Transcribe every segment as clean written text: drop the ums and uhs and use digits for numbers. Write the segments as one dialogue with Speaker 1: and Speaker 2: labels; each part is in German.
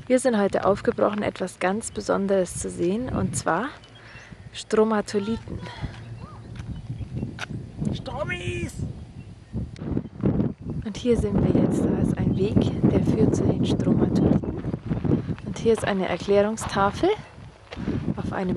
Speaker 1: Wir sind heute aufgebrochen, etwas ganz Besonderes zu sehen, und zwar Stromatolithen.
Speaker 2: Stromis!
Speaker 1: Und hier sind wir jetzt. Da ist ein Weg, der führt zu den Stromatolithen. Und hier ist eine Erklärungstafel auf einem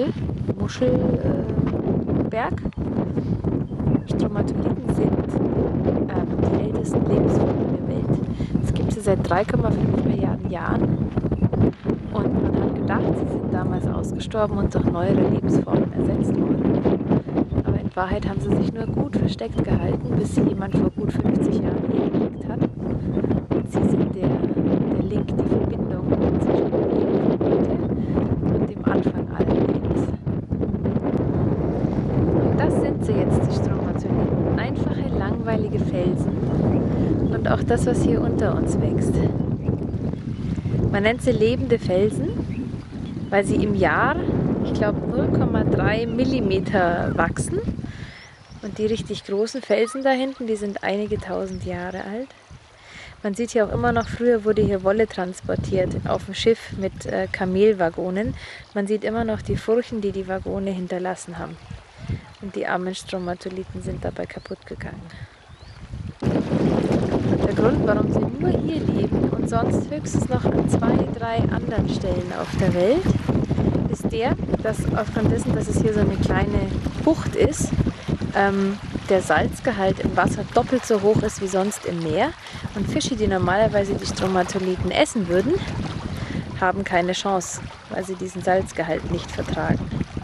Speaker 1: Muschelberg. Stromatolithen sind die ältesten Lebensformen der Welt. Es gibt sie seit 3,5 Milliarden Jahren. Und man hat gedacht, sie sind damals ausgestorben und durch neuere Lebensformen ersetzt worden. Aber in Wahrheit haben sie sich nur gut versteckt gehalten, bis sie jemand vor gut 50 Jahren hier entdeckt hat. Und sie sind der Link, die Verbindung zwischen dem Leben von heute und dem Anfang allen Lebens. Und das sind sie jetzt, die Stromatolithen. Einfache, langweilige Felsen. Und auch das, was hier unter uns wächst. Man nennt sie lebende Felsen, weil sie im Jahr, ich glaube, 0,3 Millimeter wachsen. Und die richtig großen Felsen da hinten, die sind einige tausend Jahre alt. Man sieht hier auch immer noch, früher wurde hier Wolle transportiert auf dem Schiff mit Kamelwaggonen. Man sieht immer noch die Furchen, die die Waggone hinterlassen haben. Und die armen Stromatolithen sind dabei kaputt gegangen. Der Grund, warum sie nur hier leben und sonst höchstens noch an 2, 3 anderen Stellen auf der Welt, ist der, dass aufgrund dessen, dass es hier so eine kleine Bucht ist, der Salzgehalt im Wasser doppelt so hoch ist wie sonst im Meer. Und Fische, die normalerweise die Stromatolithen essen würden, haben keine Chance, weil sie diesen Salzgehalt nicht vertragen.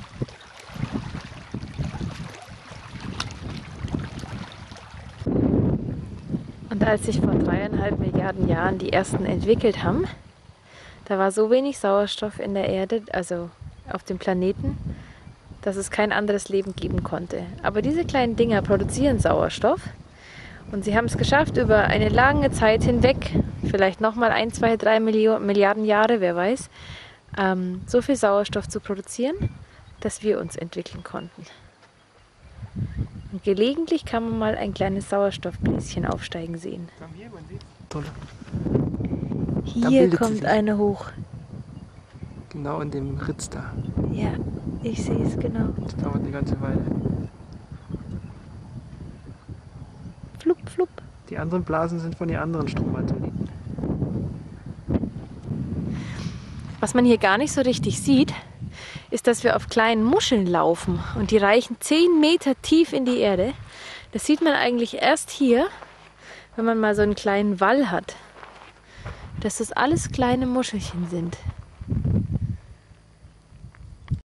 Speaker 1: Und als sich vor 3,5 Milliarden Jahren die ersten entwickelt haben, da war so wenig Sauerstoff in der Erde, also auf dem Planeten, dass es kein anderes Leben geben konnte. Aber diese kleinen Dinger produzieren Sauerstoff und sie haben es geschafft, über eine lange Zeit hinweg, vielleicht nochmal 1, 2, 3 Milliarden Jahre, wer weiß, so viel Sauerstoff zu produzieren, dass wir uns entwickeln konnten. Und gelegentlich kann man mal ein kleines Sauerstoffbläschen aufsteigen sehen. Hier kommt eine hoch.
Speaker 2: Genau in dem Ritz da.
Speaker 1: Ja, ich sehe es genau.
Speaker 2: Das dauert eine ganze Weile.
Speaker 1: Flupp, flupp.
Speaker 2: Die anderen Blasen sind von den anderen Stromatolithen.
Speaker 1: Was man hier gar nicht so richtig sieht, ist, dass wir auf kleinen Muscheln laufen und die reichen 10 Meter tief in die Erde. Das sieht man eigentlich erst hier, wenn man mal so einen kleinen Wall hat, dass das alles kleine Muschelchen sind.